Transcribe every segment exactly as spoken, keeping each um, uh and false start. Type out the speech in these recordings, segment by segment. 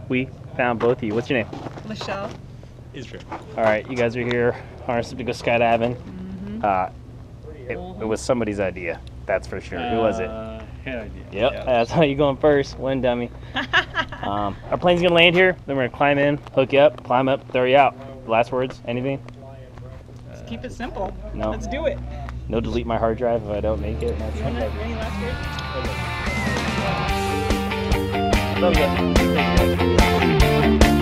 we found both of you. What's your name? Michelle. Israel. All right, you guys are here, harnessed up to go skydiving. Mm-hmm. Uh, it, it was somebody's idea, that's for sure. Who was it? Uh, head idea. Yep, Yeah. that's how you going first. One dummy. um, our plane's gonna land here. Then we're gonna climb in, hook you up, climb up, throw you out. Last words? Anything? Let's keep it simple. No. Let's do it. No, delete my hard drive if I don't make it. That's You want to any last words? Love you.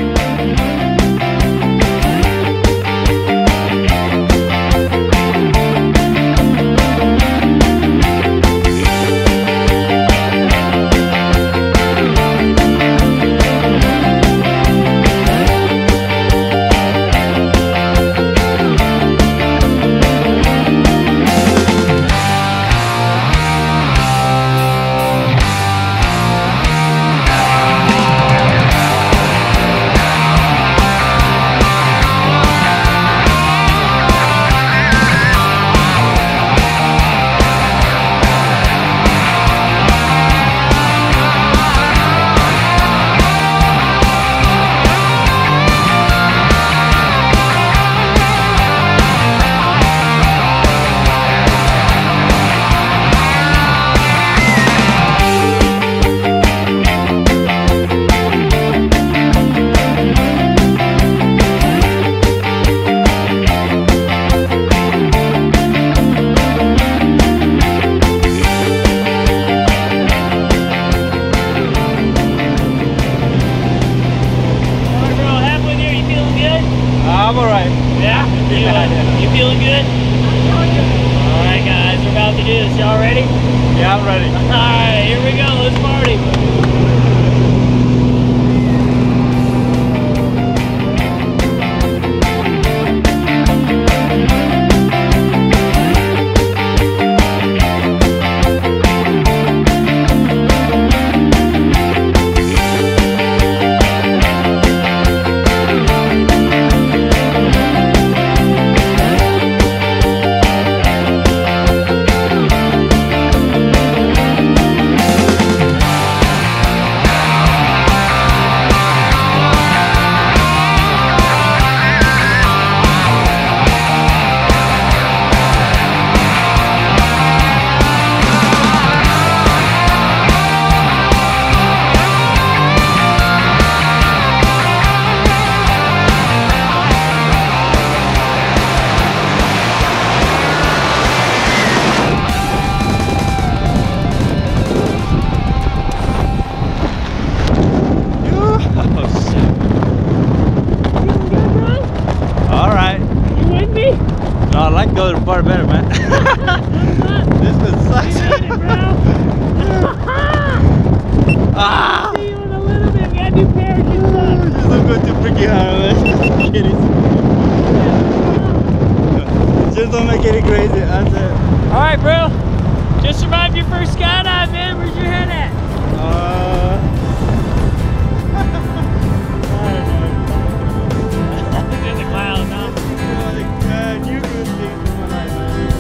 I'm alright. Yeah? You, uh, you feeling good? Alright guys, we're about to do this. Y'all ready? Yeah, I'm ready. Alright, here we go. Let's party. No, I like the other part better, man. This one sucks. You made it, bro. Ah! See you in a little bit. We gotta do parachute stuff. Just don't go too freaking hard, man. Kidding. Just don't make it crazy. That's it. All right, bro. Just survived your first skydive, man. Where's your head at? Uh, There's a cloud, huh? man, you good things in my life, man.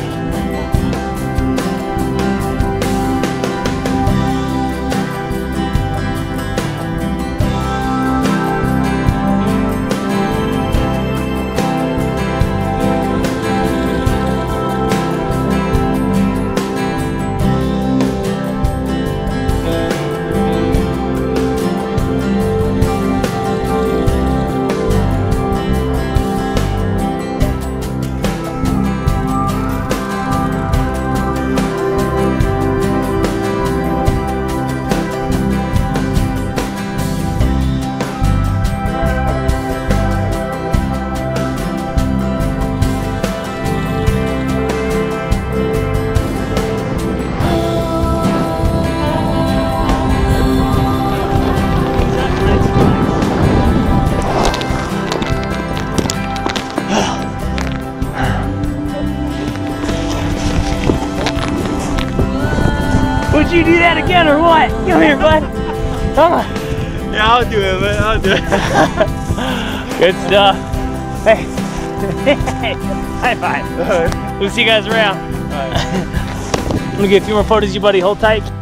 Would you do that again or what? Come here, bud. Come on. Yeah, I'll do it, man. I'll do it. Good stuff. Hey. Hey. High five. We'll see you guys around. All right. Let me get a few more photos of you, buddy. Hold tight.